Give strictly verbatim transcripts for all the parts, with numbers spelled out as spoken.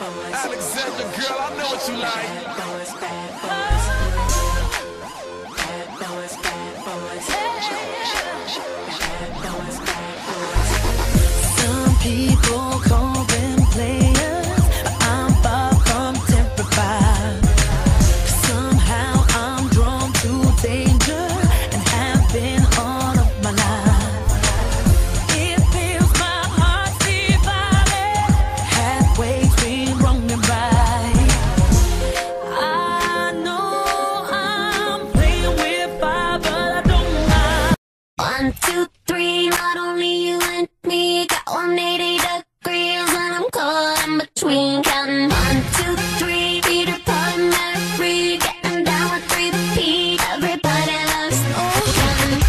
Alexandra, girl, I know what you like. Some people call them players, but I'm far from terrified. Somehow I'm drawn to danger and have been all of my life. It feels my heart divided, halfway between wrong and right. I know I'm playing with fire, but I don't mind. One, two, three, not only you and me, got one hundred eighty degrees and I'm caught in between. Counting one, two, three, feet apart and they're free, getting down with three P. Everybody loves ocean.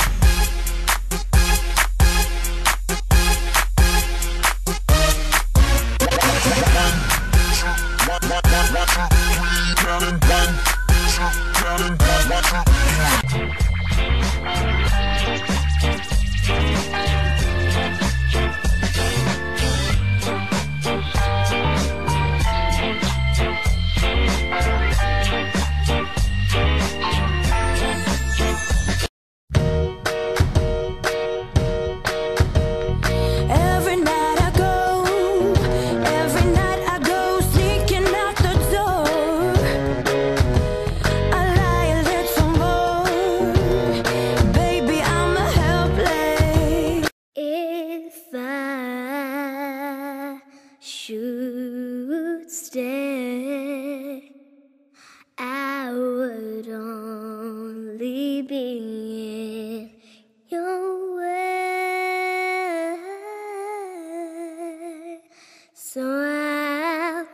Every night I go, every night I go sneaking out the door. I lie a little more, baby, I'm a helpless. If I should stay, I would only be in your way. So I'll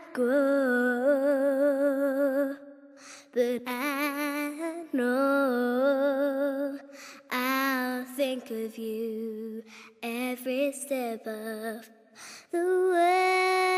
go, but I know I'll think of you every step of the way.